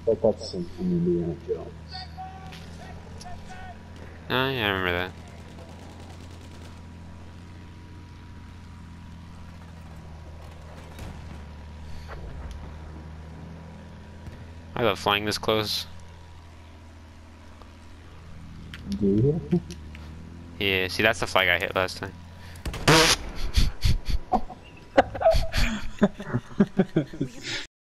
But that's in Indiana Jones. Oh, yeah, I remember that. I love flying this close. Do you? Yeah, see, that's the flag I hit last time.